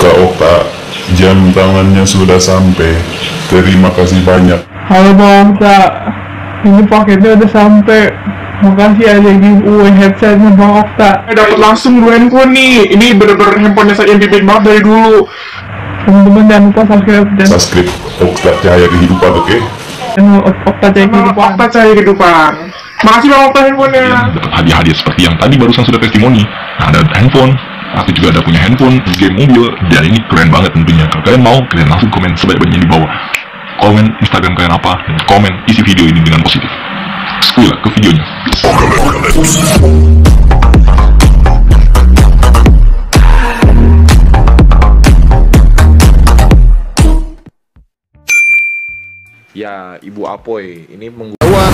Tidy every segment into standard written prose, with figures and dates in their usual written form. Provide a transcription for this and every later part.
Kak Okta, jam tangannya sudah sampai. Terima kasih banyak. Halo Bang Okta, ini paketnya udah sampai. Makasih aja giveaway headsetnya Bang Okta. Dapat langsung 2 handphone nih. Ini bener-bener handphonenya saya yang bibit banget dari dulu. Teman-teman jangan lupa subscribe dan Subscribe Okta Cahaya Kehidupan, oke? channel Okta Cahaya Kehidupan. Okta Cahaya Kehidupan. Makasih Bang Okta handphonenya. Dapat hadiah-hadiah seperti yang tadi barusan sudah testimoni. Nah, ada handphone, aku juga ada punya handphone, game mobil, dan ini keren banget tentunya. Kalau kalian mau, kalian langsung komen sebanyak-banyaknya di bawah. Komen Instagram kalian apa, dan komen isi video ini dengan positif. Sekilas ke videonya. Ya, Ibu Apoy, ini menggunakan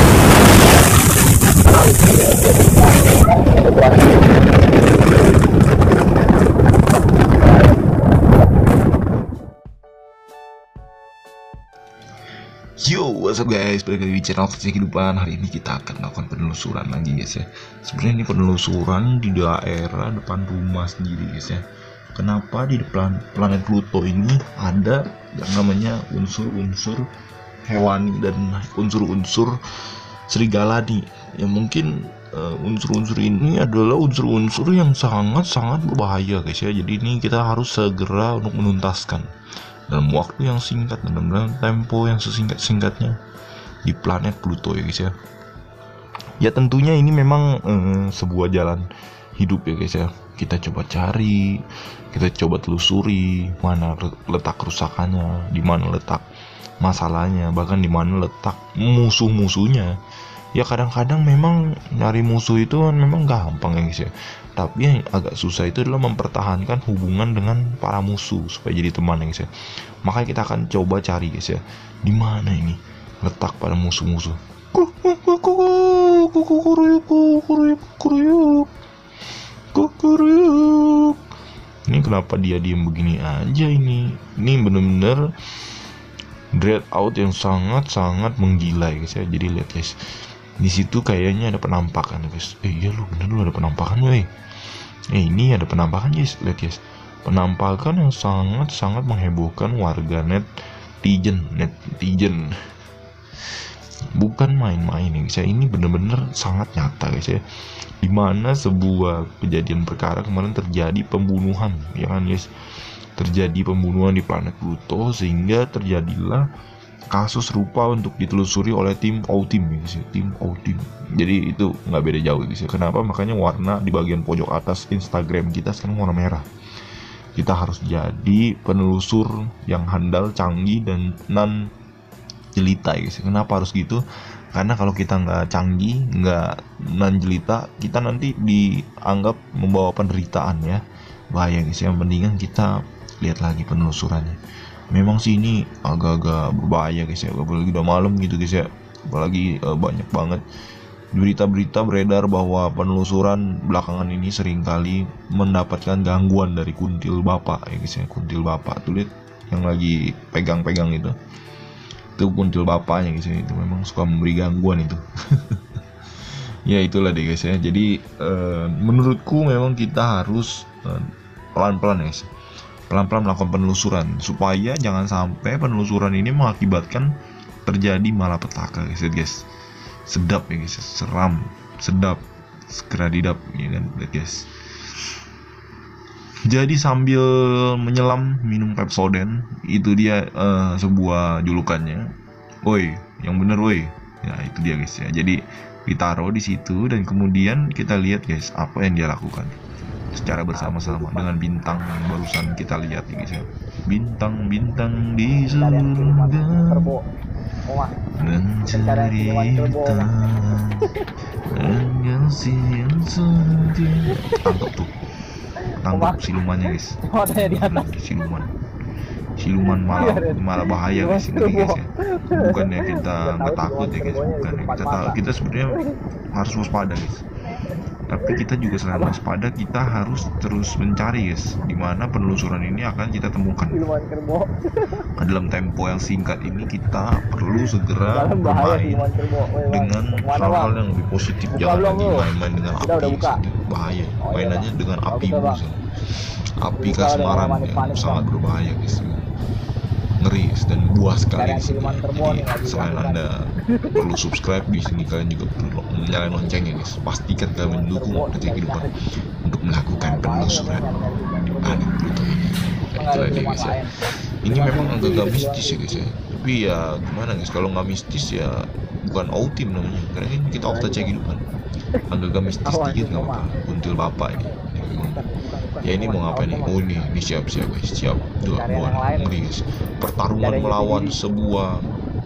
Yo, what's up guys, balik lagi di channel Versi Kehidupan. Hari ini kita akan melakukan penelusuran lagi guys ya. Sebenarnya ini penelusuran di daerah depan rumah sendiri guys ya. Kenapa di depan planet Pluto ini ada yang namanya unsur-unsur hewani dan unsur-unsur serigala nih. Ya mungkin unsur-unsur ini adalah unsur-unsur yang sangat-sangat berbahaya guys ya. Jadi ini kita harus segera untuk menuntaskan dalam waktu yang singkat dan dalam tempo yang sesingkat-singkatnya di planet Pluto ya guys ya. Ya tentunya ini memang sebuah jalan hidup ya guys ya. Kita coba cari, kita coba telusuri mana letak kerusakannya, di mana letak masalahnya, bahkan di mana letak musuh-musuhnya. Ya kadang-kadang memang nyari musuh itu kan memang gampang ya guys ya. Tapi yang agak susah itu adalah mempertahankan hubungan dengan para musuh supaya jadi teman ya guys ya. Makanya kita akan coba cari guys ya, di mana ini letak pada musuh-musuh. Ini kenapa dia diem begini aja ini? Ini bener-bener dread out yang sangat-sangat menggila ya guys ya. Jadi lihat guys, di situ kayaknya ada penampakan guys. Iya lu bener lu ada penampakan weh. Ini ada penampakan guys, lihat guys. Penampakan yang sangat-sangat menghebohkan warga netizen. Bukan main-main ya guys ya. Ini bener-bener sangat nyata guys ya. Dimana sebuah kejadian perkara kemarin terjadi pembunuhan ya kan guys. Terjadi pembunuhan di planet Pluto sehingga terjadilah kasus serupa untuk ditelusuri oleh tim O-Team ya guys ya. Tim O-Team. Jadi itu nggak beda jauh guys ya. Kenapa? Makanya warna di bagian pojok atas Instagram kita sekarang warna merah. Kita harus jadi penelusur yang handal, canggih, dan non jelita ya guys. Kenapa harus gitu? Karena kalau kita nggak canggih, nggak non jelita, kita nanti dianggap membawa penderitaan ya. Bahaya guys ya. Mendingan kita lihat lagi penelusurannya. Memang sih ini agak-agak berbahaya guys ya. Apalagi udah malam gitu guys ya. Apalagi banyak banget berita-berita beredar bahwa penelusuran belakangan ini seringkali mendapatkan gangguan dari kuntil bapak ya guys ya. Kuntil bapak tuh lihat yang lagi pegang-pegang itu kuntil bapaknya guys ya. Itu memang suka memberi gangguan itu. Ya itulah deh guys ya. Jadi menurutku memang kita harus pelan-pelan ya guys, pelan-pelan melakukan penelusuran supaya jangan sampai penelusuran ini mengakibatkan terjadi malapetaka guys. Sedap ya guys, seram, sedap, segera didap ya kan guys. Jadi sambil menyelam minum Pepsodent, itu dia sebuah julukannya. Woi, yang bener woi. Ya itu dia guys ya. Jadi ditaruh di situ dan kemudian kita lihat guys apa yang dia lakukan secara bersama-sama dengan bintang yang barusan kita lihat ya guys ya. Bintang-bintang di surga mencerita dengan tangkap tuh, tangkap silumannya guys. Siluman malah bahaya guys ini guys ya. Bukannya kita nggak takut ya guys, bukan kita sebenarnya harus waspada guys. Tapi kita juga selain waspada, kita harus terus mencari guys, dimana penelusuran ini akan kita temukan. Dalam tempo yang singkat ini kita perlu segera bermain dengan hal-hal yang lebih positif. Jangan lagi main-main dengan api, bahaya. Mainannya dengan api api kasmaran yang sangat berbahaya guys, ngeri guys, dan buas sekali di sini. Jadi selain Anda perlu subscribe, di sini kalian juga perlu menyalakan loncengnya guys. Pastikan kalian mendukung Okta Kehidupan untuk melakukan penelusuran di planet Pluto ini. Itulah dia guys ya. Ini memang agak mistis ya guys ya. Tapi ya gimana guys, kalau nggak mistis ya bukan Outim namanya, karena ini kita Okta Kehidupan. Agak mistis dikit nggak apa-apa. Kuntil bapak ini. Ya ini mau ngapain nih? Oh ini siap guys, siap. Dua ngeri guys. Pertarungan melawan sebuah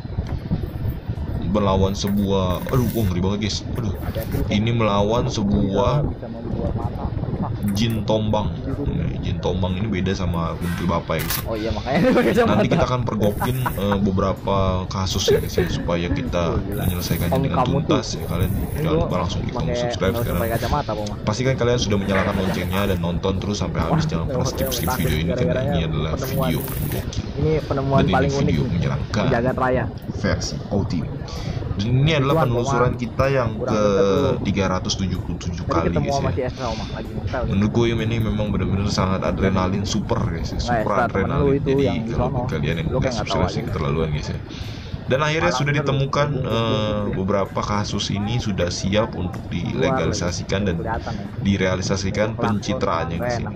aduh ngeri banget guys. Aduh. Ini melawan sebuah jin tombang. Jin tombang ini beda sama kuntil bapak ya guys. Oh iya, makanya Nanti kita akan pergokin beberapa kasus ya guys ya, supaya kita menyelesaikannya dengan tuntas ya. Kalian jangan lupa langsung klik tombol subscribe sekarang. Pastikan kalian sudah menyalakan loncengnya dan nonton terus sampai habis. Jangan pernah skip video ini karena ini adalah video gokil. Ini penemuan paling unik video menyenangkan jagat raya versi Outim. Dan ini adalah penelusuran kita yang ke 377 kali guys ya. Menurut gue ini memang benar-benar sangat adrenalin, super guys ya. Super adrenalin. Jadi kalau kalian yang nggak subscribe keterlaluan guys ya. Dan akhirnya sudah ditemukan beberapa kasus ini sudah siap untuk dilegalisasikan dan direalisasikan pencitraannya guys ini.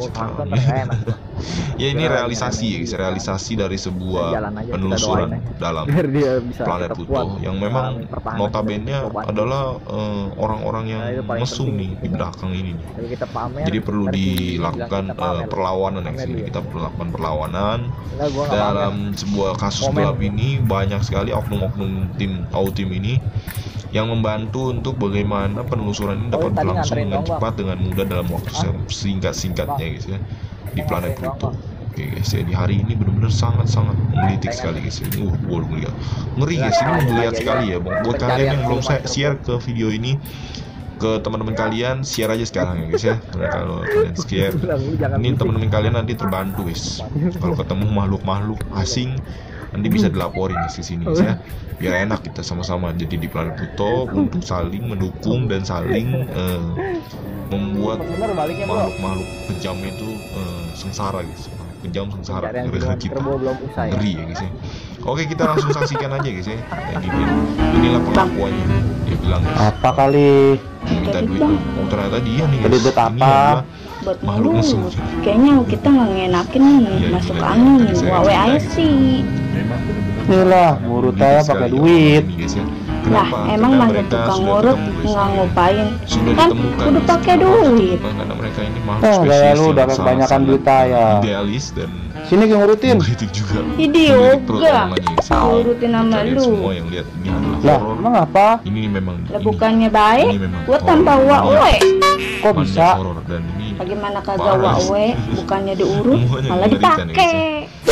Ya ini realisasi ya guys, realisasi dari sebuah penelusuran dalam planet Pluto yang memang notabene adalah orang-orang yang mesum nih di belakang ini nih. Jadi perlu dilakukan perlawanan ya sini. Kita perlu lakukan perlawanan dalam sebuah kasus gelap ini. Banyak sekali oknum-oknum tim Outim ini yang membantu untuk bagaimana penelusuran ini dapat berlangsung dengan cepat, dengan mudah, dalam waktu singkat-singkatnya guys ya, di planet Pluto. Oke guys ya, di hari ini benar-benar sangat-sangat menggelitik sekali guys ya. Ngeri guys, ini menggeliat sekali ya. Buat kalian yang belum share ke video ini ke teman-teman kalian, share aja sekarang ya guys ya. Karena kalau kalian share, ini teman-teman kalian nanti terbantu guys. Kalau ketemu makhluk-makhluk asing, nanti bisa dilaporin di sini ya, biar enak kita sama-sama jadi di planet Pluto untuk saling mendukung dan saling membuat makhluk-makhluk kejam itu sengsara guys, kejam sengsara gara-gara kita, ngeri ya guys ya. Oke, kita langsung saksikan aja guys ya. Jadi inilah perlakuannya, dia bilang guys, apa kali minta duit. Oh ternyata dia nih guys, duit apa buat mulut. Kayaknya kita nggak ngenakin nih, masuk angin nih, WA sih. inilah ngurut saya pakai duit. Lah emang manggil tukang ngurut nggak ngupain kan udah pakai duit. Karena mereka ini makhluk Oh spesies kayak lu udah yang kebanyakan duit saya. idealis dan Sini gue ngurutin. kritik juga. Juga ngurutin sama lu. Semua yang lihat ini adalah Lah horor. emang apa? Ini memang Lah bukannya baik, ini memang gua tanpa horor. wawe. Kok Manja bisa? horor, dan ini Bagaimana kagak parah. wawe, bukannya diurut, Semuanya malah mengerikan ya, guys, ya. dipakai.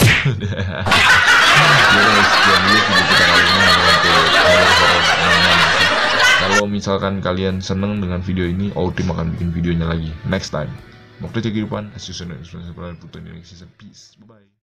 Ya guys, sekian dulu video kita kali ini untuk horor-horor normal. Kalau misalkan kalian seneng dengan video ini, Outim akan bikin videonya lagi next time. Waktu Kehidupan, Asisten Indonesia, Pluto Indonesia, peace, bye bye.